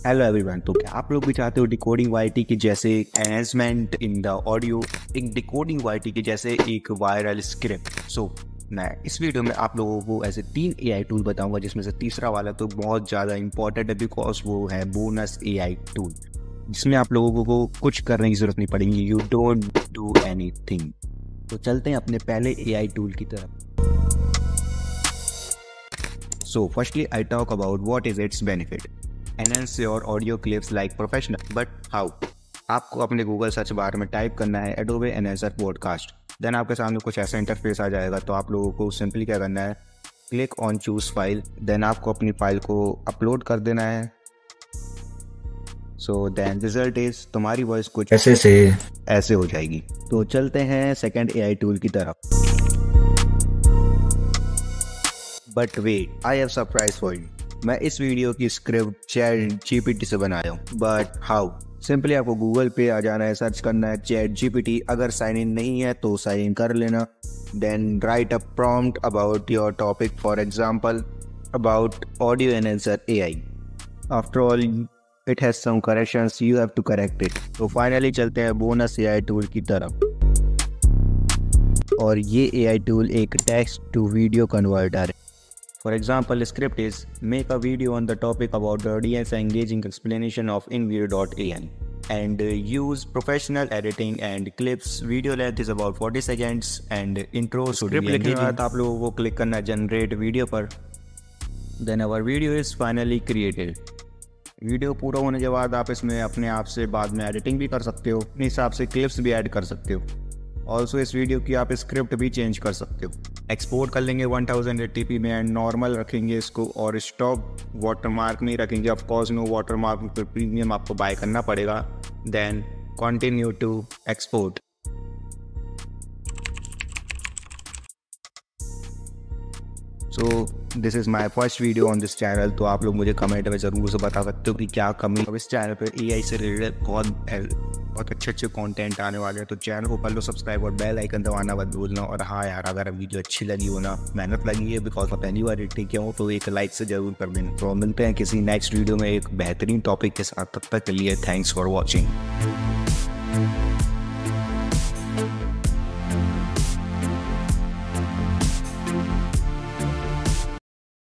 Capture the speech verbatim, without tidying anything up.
Hello everyone. तो क्या आप लोग भी चाहते हो डिकोडिंग वाईटी की जैसे एनहेंसमेंट इन द ऑडियो, एक डिकोडिंग वाईटी की जैसे एक वायरल स्क्रिप्ट? सो मैं इस वीडियो में आप लोगों को ऐसे तीन एआई टूल बताऊंगा, जिसमें से तीसरा वाला तो बहुत ज़्यादा इंपॉर्टेंट है बिकॉज वो है बोनस एआई टूल, जिसमें आप लोगों को कुछ करने की जरूरत नहीं पड़ेगी। You don't do anything. तो चलते हैं अपने पहले एआई टूल की तरफ। So firstly, I talk about what is its benefit. Enhance your audio clips like professional. But how? आपको अपने गूगल सर्च बार में टाइप करना है Adobe Enhancer Podcast. देन आपके सामने कुछ ऐसा इंटरफेस आ जाएगा। तो आप लोगों को सिंपली क्या करना है, click on choose file. Then आपको अपनी फाइल को अपलोड कर देना है। सो देन रिजल्ट इज तुम्हारी वॉइस कुछ ऐसे से ऐसे हो जाएगी। तो चलते हैं सेकेंड एआई टूल की तरफ। But wait, I have surprise for you. मैं इस वीडियो की स्क्रिप्ट चैट जीपीटी से बनाया हूँ। But how? सिंपली आपको गूगल पे आ जाना है, सर्च करना है चैट जीपीटी। अगर साइन इन नहीं है तो साइन इन कर लेना। Then write a prompt about your topic, for example about audio enhancer AI. After all it has some corrections, you have to correct it. तो finally चलते हैं bonus AI tool की तरफ। और ये एआई टूल एक टेक्स्ट टू वीडियो कन्वर्टर है। For example, script is make a video on the topic about the audience engaging explanation of InVideo.an and uh, use professional editing and clips. Video length is about forty seconds and intro should be engaging. बाद आप लोगों को click करना generate video पर। Then our video is finally created. Video पूरा होने के बाद आप इसमें अपने आप से बाद में एडिटिंग भी कर सकते हो, अपने हिसाब से क्लिप्स भी ऐड कर सकते हो। ऑल्सो इस वीडियो की आप स्क्रिप्ट भी चेंज कर सकते हो। एक्सपोर्ट कर लेंगे वन थाउज़ेंड एटी पी में एंड नॉर्मल रखेंगे इसको, और स्टॉप वाटरमार्क नहीं रखेंगे। ऑफ कोर्स नो वाटरमार्क पर प्रीमियम आपको बाय करना पड़ेगा। Then continue to export. So this is my first video on this channel. तो आप लोग मुझे कमेंट में ज़रूर से बता सकते हो कि क्या कमी। अब इस चैनल पर एआई से रिलेटेड बहुत बहुत अच्छे अच्छे कंटेंट आने वाले हैं। तो चैनल को कर लो सब्सक्राइब और बेल आइकन दबाना मत भूलना। और हाँ यार, अगर वीडियो अच्छी लगी हो ना, मेहनत लगी है बिकॉज मैं पहली बार एडिटिंग किया हूँ, तो एक लाइक से ज़रूर कर देना। तो मिलते हैं किसी नेक्स्ट वीडियो में एक बेहतरीन टॉपिक के साथ। तब तक के लिए थैंक्स फॉर वॉचिंग।